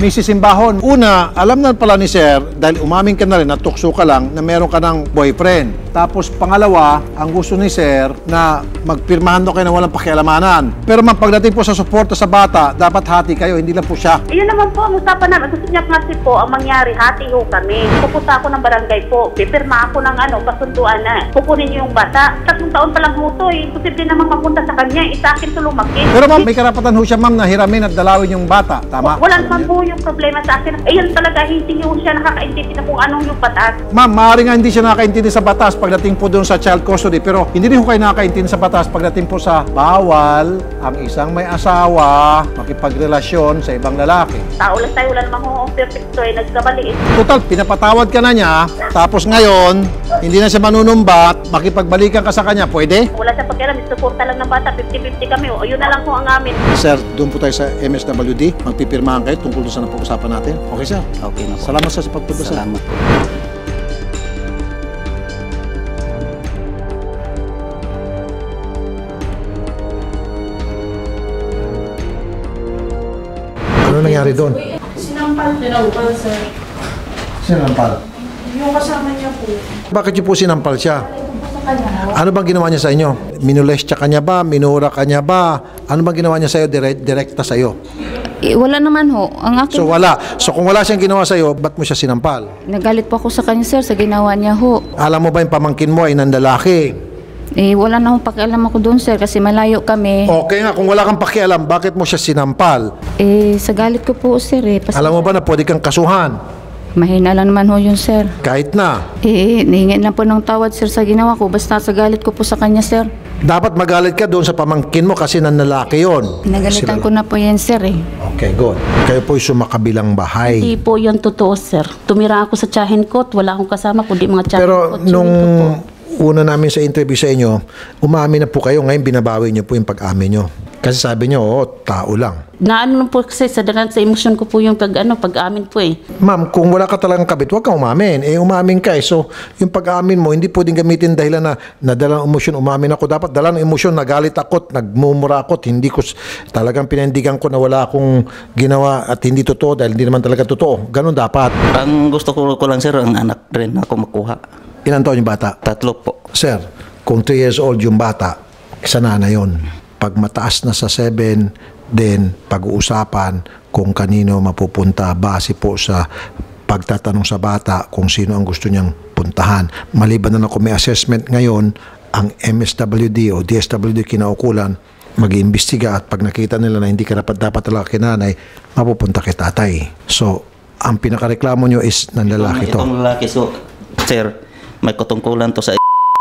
Mrs. Simbahon, una, alam na pala ni Sir, dahil umamin ka na rin, natukso ka lang, na meron ka ng boyfriend. Tapos pangalawa, ang gusto ni Sir na magpirmahan daw kayo na walang pakialamanan. Pero ma'am, pagdating po sa suporta sa bata, dapat hati kayo, hindi lang po siya. Iyon naman po ang usapan namin. Gusto niya kasi po, ang mangyari, hati ho kami. Pupunta ako ng barangay po. Pipirma ako ng kasunduan na. Kukunin niyo yung bata. 3 taon pa lang ho to eh. Posible namang mapunta sa kanya. Sa akin to lumaki. Pero ma'am, may karapatan ho siya ma'am na hiramin at dalawin yung bata. Tama? Wala naman po yung problema sa akin. Ayun talaga, hindi ho siya nakakaintindi na kung anong yung batas. Ma'am, maaaring nga hindi siya nakakaintindi sa batas pagdating po doon sa child custody. Pero hindi rin ho kayo nakakaintindi sa batas pagdating po sa bawal ang isang may asawa makipagrelasyon sa ibang lalaki. Tao lang tayo, wala namang ho perfecto eh. Nagkamaliit. Total, pinapatawad ka na niya, tapos ngayon, hindi na siya manunumbat, makipagbalikan ka sa kanya, pwede? Wala siya pakialam. Suporta lang ng bata. 50-50 kami. O yun na lang po ang amin. Sir, doon po tayo sa MSWD, magpipirmahan kayo tungkol doon sa napag-usapan natin. Okay, sir? Okay na po. Salamat sir sa pagpunta, sir. Salamat po. Ano nangyari doon? Sinampal dalawa, sir. Sinampal. Yung kasama niya po. Bakit niyo po sinampal siya? Sa kanya. Ano bang ginawa niya sa inyo? Minulestya ka niya ba? Minura ka niya ba? Ano bang ginawa niya sa iyo? Direkta sa iyo? Wala naman ho. Ang akin, So wala. So kung wala siyang ginawa sa iyo, ba't mo siya sinampal? nagalit po ako sa kanya, sir, sa ginawa niya ho. Alam mo ba yung pamangkin mo ay nandalaki? Wala na akong pakialam ako doon, sir, kasi malayo kami. Okay nga, kung wala kang pakialam, bakit mo siya sinampal? Sa galit ko po, sir, Alam mo ba na pwede kang kasuhan? mahina lang naman ho yun, sir. Kahit na. Nahingin lang po ng tawad, sir, sa ginawa ko. Basta sa galit ko po sa kanya, sir. Dapat magalit ka doon sa pamangkin mo kasi nanlalaki yun. Nagalitan ko na po yan, sir, Okay, good. Kayo po'y sumakabilang bahay. Hindi po yan totoo, sir. Tumira ako sa tiyahin ko at wala akong kasama kundi mga tiyahin ko. Pero nung una namin sa interview sa inyo, umamin na po kayo, ngayon binabawi niyo po yung pag-amin niyo. Kasi sabi niyo, tao lang. Naano po kasi sa emosyon ko po yung pag-amin po eh. Ma'am, kung wala ka talagang kabit, huwag kang umamin. Umamin ka eh. So, yung pag-amin mo, hindi pwedeng gamitin dahilan na nadala ng emosyon, umamin ako. Dapat dala ng emosyon, nagalit ako, nagmumura ako, hindi ko talagang pinindigan ko na wala akong ginawa at hindi totoo dahil hindi naman talaga totoo. Ganun dapat. Ang gusto ko lang, sir, ang anak rin ako makuha. Ilan taon yung bata? 3 po. Sir, kung 3 years old yung bata, isa na yun. Pag mataas na sa 7, then pag-uusapan kung kanino mapupunta base po sa pagtatanong sa bata kung sino ang gusto niyang puntahan. Maliban na kung may assessment ngayon, ang MSWD o DSWD kinaukulan, mag-iimbestiga at pag nakita nila na hindi ka dapat talaga kinanay, mapupunta kay tatay. So, ang pinakareklamo nyo is ng lalaki to. Itong lalaki, so, sir, may katungkulan to sa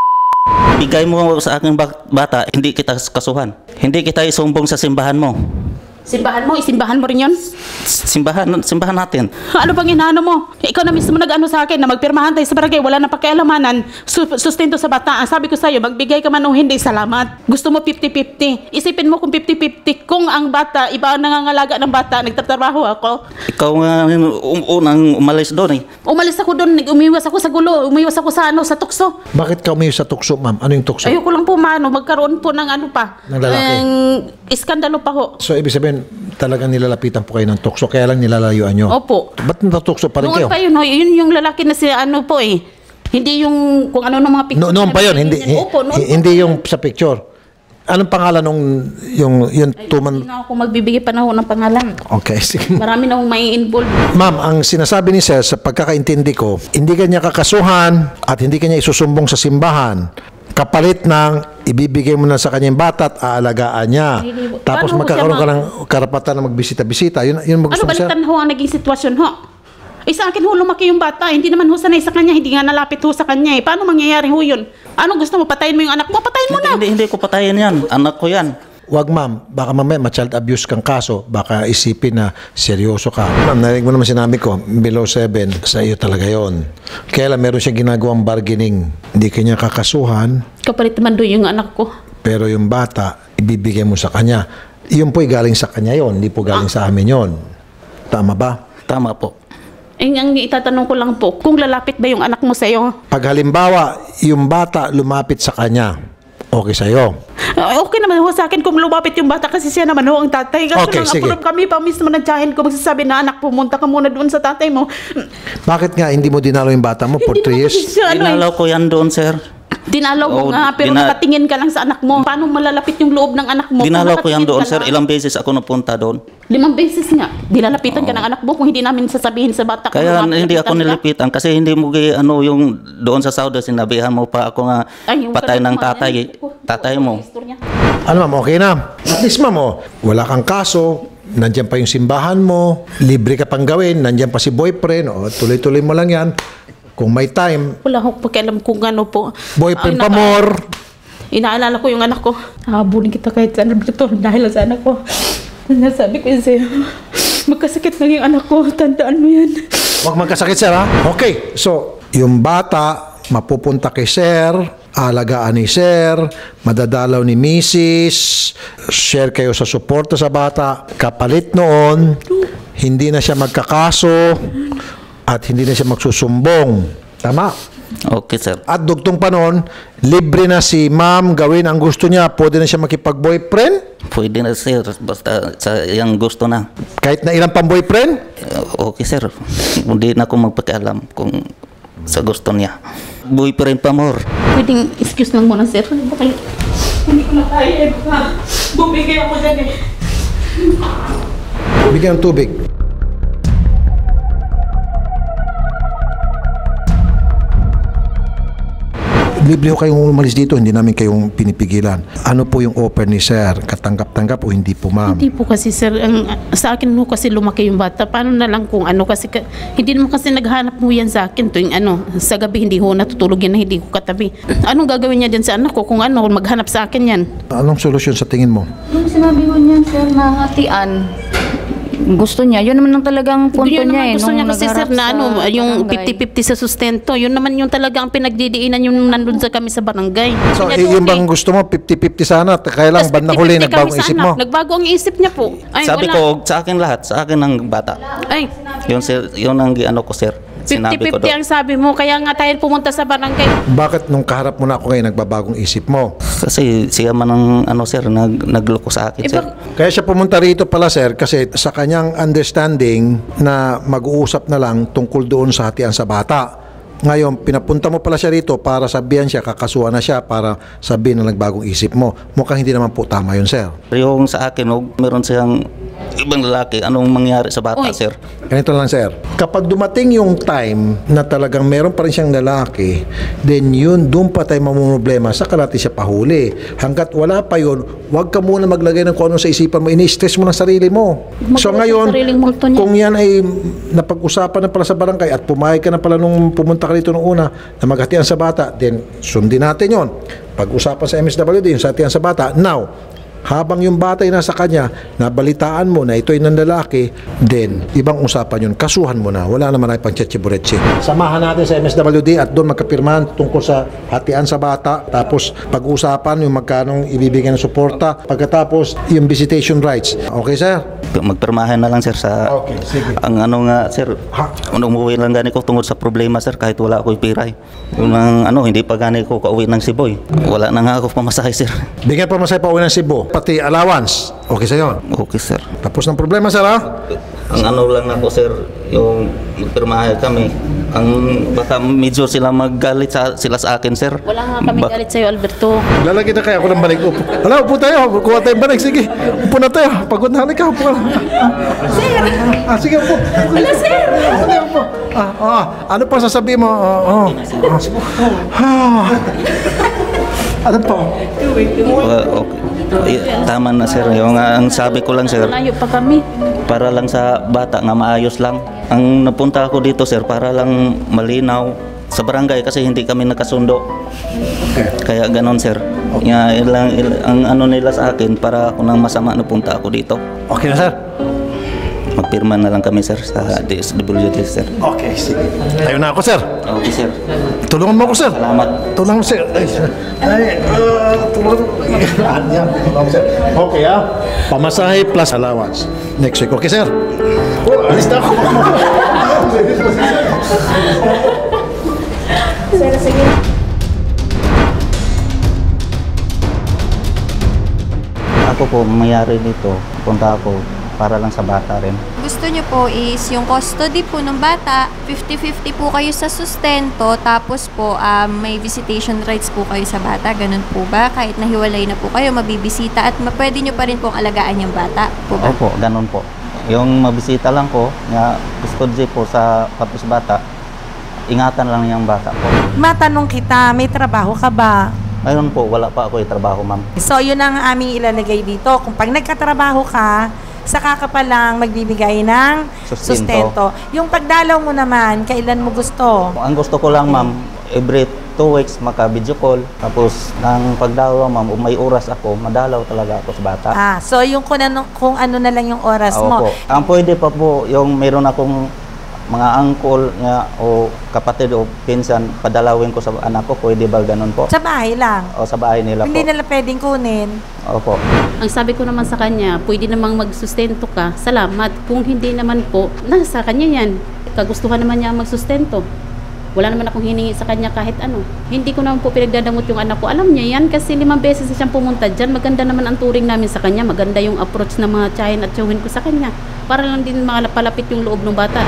bigay mo sa aking bata, hindi kita kasuhan. Hindi kita isumbong sa simbahan mo. Simbahan mo, isimbahan mo rin yun? Simbahan natin. Ano bang inaano mo? Ikaw na mismo nag-ano sa akin na magpirmahan tayo sa barangay, wala na pakialamanan, sustento sa bata. Ang sabi ko sa'yo, magbigay ka man o hindi, salamat. Gusto mo 50-50. Isipin mo kung 50-50. Kung ang bata, iba ang nangangalaga ng bata, nagtatrabaho ako. Ikaw nga unang umalis doon eh. Umalis ako doon, umiwas ako sa gulo, umiwas ako sa tukso. Bakit ka umiwas sa tukso, ma'am? Ano yung tukso? Ayoko lang po magkaroon po ng Ng lalaki? Iskandalo pa ho. So, ibig sabihin, talagang nilalapitan po kayo ng tukso, kaya lang nilalayuan nyo. Opo. Ba't natukso pa rin kayo? Noon pa yun, yun yung lalaki na si ano po eh. Hindi yung kung ano ng mga picture. Noon pa yun, hindi, Opo, noon hindi yung sa picture. Anong pangalan nung yung tuman? Hindi na ako magbibigay pa na ho ng pangalan. Okay, sige. Marami na akong may involved. Ma'am, ang sinasabi ni Sir, sa pagkakaintindi ko, hindi kanya kakasuhan at hindi kanya isusumbong sa simbahan. Kapalit ng ibibigay mo na sa kanyang bata at aalagaan niya. Tapos Paano magkakaroon siya ka ng karapatan na magbisita-bisita. Yun Ano gusto mo, Sir? balitan ho ang naging sitwasyon ho? Sa akin ho, lumaki yung bata. Hindi naman ho sanay sa kanya. Hindi nga nalapit ho sa kanya eh. Paano mangyayari ho yun? Ano gusto mo? Patayin mo yung anak mo? Patayin mo na! Hindi ko patayin yan. Anak ko yan. Wag ma'am, baka mamaya ma-child abuse kang kaso, baka isipin na seryoso ka. Ma'am, narinig mo naman sinabi ko, below 7, sa iyo talaga yon. Kaya lang meron siyang ginagawang bargaining. Hindi kanya kakasuhan, Kapalit naman doon yung anak ko. pero yung bata, ibibigay mo sa kanya. Iyon po'y galing sa kanya yon, hindi po galing sa amin yon. Tama ba? Tama po. Ang itatanong ko lang po, kung lalapit ba yung anak mo sa'yo? Pag halimbawa, yung bata lumapit sa kanya, Okay sa'yo. Okay naman ho sa akin kung lumapit yung bata kasi siya naman ho ang tatay. Kaso Okay, lang, sige. approve kami pa mismo ng tiyahin ko magsasabi na anak, pumunta ka muna doon sa tatay mo. Bakit nga hindi mo dinalo yung bata mo for 3 years? Siya, ano, Dinalaw ko yan doon, sir. dinalaw mo Oo, nga, pero nakatingin ka lang sa anak mo. Paano malalapit yung loob ng anak mo? Dinalaw Kung ko yan nakatingin doon, ka sir. lang. Ilang beses ako napunta doon. 5 beses nga. Dilalapitan ka ng anak mo kung hindi namin sasabihin sa bata. kung Kaya lumapit hindi ako ka. nilipitan kasi hindi mo yung doon sa Saudi sinabihan mo pa ako nga Ay, yung patay ng kanina, tatay mo. istorya. Ano ma'am, okay na? At least ma'am, wala kang kaso, nandiyan pa yung simbahan mo, libre ka pang gawin, nandiyan pa si boyfriend, tuloy-tuloy mo lang yan. Kung may time, Wala akong pakialam kung ano po. boyfriend Ay, pa more. Inaalala ko yung anak ko. Habulin kita kahit saan dito dahil sa anak ko. Nasabi ko yun sa'yo. Magkasakit lang yung anak ko. Tandaan mo yan. Huwag magkasakit, sir, ha? Okay, so, yung bata, mapupunta kay sir, alagaan ni sir, madadalaw ni misis, share kayo sa suporta sa bata. Kapalit noon, hindi na siya magkakaso at hindi na siya magsusumbong. Tama? Okay, sir. At dugtong pa noon, libre na si ma'am gawin ang gusto niya. Pwede na siya makipag-boyfriend, Pwede na, sir. Basta sa yung gusto na. kahit na ilang pang-boyfriend. Okay, sir. Hindi na ako magpakialam kung sa gusto niya. Boyfriend pa more. Pwedeng excuse lang muna sir. Bakit? Hindi ko na kaya. Bumigay ako dyan eh. Bigyan ng tubig. Libre ho kayong umalis dito, hindi namin kayong pinipigilan. Ano po yung offer ni sir? Katanggap-tanggap o hindi po, ma'am? Hindi po kasi sir, sa akin mo kasi lumaki yung bata. Paano na lang kung ano kasi hindi naman kasi naghanap mo yan sa akin tuwing sa gabi hindi ho natutulog yan na hindi ko katabi. Anong gagawin niya dyan sa anak ko kung maghanap sa akin yan? Anong solusyon sa tingin mo? Yung sinabi ko niyan, sir, na hatian, gusto niya. Yun naman ang talagang punto Yun niya naman gusto nung niya kasi sir nagharap na sa yung barangay. 50-50 sa sustento. Yun naman yung talaga ang pinagdidiinan yung nandun sa kami sa barangay. So, Kanya doon yung bang gusto mo, 50-50 sana, kaya lang Tas band na huli, 50-50 kami nagbagong sa isip anak. mo. Nagbago ang isip niya po. Ay, Sabi wala. ko, sa akin lahat. Sa akin ng bata. Ay, Yun, sir, yun ang ano ko, sir. Sinabi ko 50-50 doon. ang sabi mo. Kaya nga tayo pumunta sa barangay. Bakit nung kaharap mo na ako ngayon, nagbabagong isip mo? Kasi siya man ang sir, nagloko sa akin, sir. Kaya siya pumunta rito pala, sir, kasi sa kanyang understanding na mag-uusap na lang tungkol doon sa hatian sa bata. Ngayon, pinapunta mo pala siya rito para sabihan siya, kakasuhan na siya para sabihin na nagbagong isip mo. Mukhang hindi naman po tama yun, sir. Yung sa akin, meron siyang ibang lalaki. Anong mangyari sa bata, Uy. sir? Ganito lang, sir. Kapag dumating yung time na talagang meron pa rin siyang lalaki, then yun, doon pa tayo mamumroblema, saka natin siya pahuli. Hanggat wala pa yun, huwag ka muna maglagay ng kung ano sa isipan mo, ini-stress mo ng sarili mo. So Magulat sa ngayon, sariling multo niya. kung yan ay napag-usapan na pala sa barangay at pumayag ka na pala nung pumunta ka rito nung una na maghatian sa bata, then sundin natin yon. Pag-usapan sa MSWD, yung sa hatian sa bata. Now, habang yung bata ay nasa kanya, nabalitaan mo na ito ay ng lalaki, then ibang usapan yun, kasuhan mo na, wala naman ay pang tsetsi-buretsi. Samahan natin sa MSWD at doon magkapirmahan tungkol sa hatian sa bata, tapos pag-usapan yung magkanong ibibigay ng suporta, pagkatapos yung visitation rights. Okay, sir? Magpirmahan na lang, sir, sa... Okay, sige. Ang ano nga, sir, umuwi lang gani ko tungkol sa problema, sir, kahit wala ako'y piray. Yung hindi pa gani ko kauwi ng Siboy. Wala na nga ako pamasahe, sir. Bigyan pa masaya pa uwi ng Cebu, pati allowance. Okay sa'yo? Okay, sir. Tapos ng problema, sir, ha? Ang ano lang ako, sir, yung magpirmahan kami. Ang baka medyo sila maggalit sila sa akin, sir. Wala nga kami galit sa'yo, Alberto. Lalagyan na kaya ako ng balik. Upo. Hala, upo tayo. Kuha tayong balik. Sige, upo na tayo. Pagod na. Halika, upo ka na. Sir! Sige, upo. Hala, sir! Sige, upo. Ano pa sasabihin mo? Ano po? Okay. Tama na, sir. Yung ang sabi ko lang, sir, Malayo pa kami. para lang sa bata nga maayos lang. Ang napunta ako dito, sir, para lang malinaw sa barangay kasi hindi kami nakasundo. Kaya ganon, sir. Ang ano nila sa akin para ako nang masama napunta ako dito. Okay na, sir? Magpirma na lang kami, sir, sa DSWD, sir. Okay, sige. Tayo na ako, sir. Okay, sir. Tulungan mo ako, sir. Salamat. Tulungan mo, sir. Tulungan mo. Yan, tulungan mo, sir. Okay, ha? Pamasahe plus allowance. Next week. Okay, sir? Alis na ako. Sir, sige. ko po mayari dito, punta ako para lang sa bata rin. Gusto nyo po is yung custody po ng bata, 50-50 po kayo sa sustento, tapos po may visitation rights po kayo sa bata, ganun po ba? Kahit nahiwalay na po kayo, mabibisita at pwede nyo pa rin pong alagaan yung bata po ba? Opo, ganun po. Yung mabisita lang ko, nga custody po sa patos bata, ingatan lang yung bata po. Matanong kita, may trabaho ka ba? Ngayon po, wala pa ako trabaho, ma'am. So, yun ang aming ilalagay dito. Kung pag nagkatrabaho ka, saka ka pa lang magbibigay ng sustento. Yung pagdalaw mo naman, kailan mo gusto? Ang gusto ko lang, ma'am, every 2 weeks maka-video call. Tapos, ng pagdalaw, ma'am, may oras ako, madalaw talaga ako sa bata. So yung kung ano na lang yung oras mo. Opo. Ang pwede pa po, yung mayroon akong mga uncle nga, o kapatid o pinsan, padalawin ko sa anak ko, pwede ba ganun po? Sa bahay lang. O sa bahay nila Hindi po. nila pwedeng kunin. Opo. Ang sabi ko naman sa kanya, pwede namang magsustento ka, salamat. Kung hindi naman po, nasa kanya yan. Kagustuhan naman niya magsustento. Wala naman akong hiningi sa kanya kahit ano. Hindi ko naman po pinagdadamot yung anak ko. Alam niya yan kasi 5 beses na siyang pumunta dyan. Maganda naman ang turing namin sa kanya. Maganda yung approach ng mga tiyahin at tiyuhin ko sa kanya. Para lang din palapit yung loob ng bata.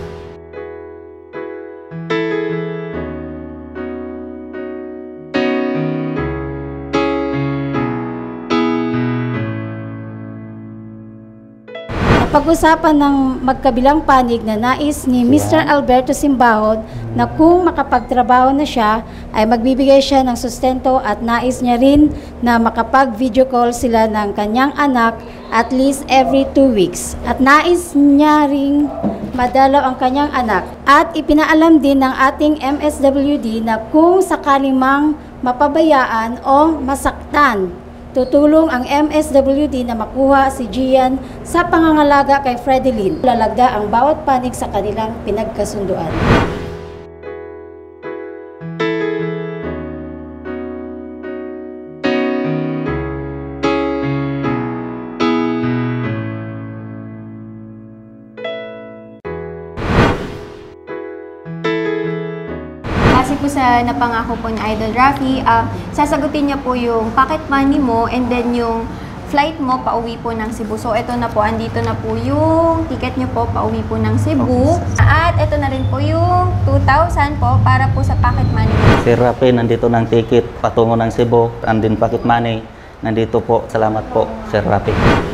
Pag-usapan ng magkabilang panig na nais ni Mr. Alberto Simbahod na kung makapagtrabaho na siya ay magbibigay siya ng sustento at nais niya rin na makapag-video call sila ng kanyang anak at least every 2 weeks. At nais niya ring madalaw ang kanyang anak. At ipinaalam din ng ating MSWD na kung sakaling mang mapabayaan o masaktan, tutulong ang MSWD na makuha si Gian sa pangangalaga kay Fredelyn. Lalagda ang bawat panig sa kanilang pinagkasunduan. Kasi po sa napangako po ni Idol Rafi, sasagutin niya po yung pocket money mo and then yung flight mo pauwi po ng Cebu. So ito na po, andito na po yung ticket niyo po pauwi po ng Cebu. At ito na rin po yung 2,000 po para po sa pocket money. Sir Rafi, nandito ng ticket patungo ng Cebu, and din pocket money. Nandito po. Salamat po, Sir Rafi.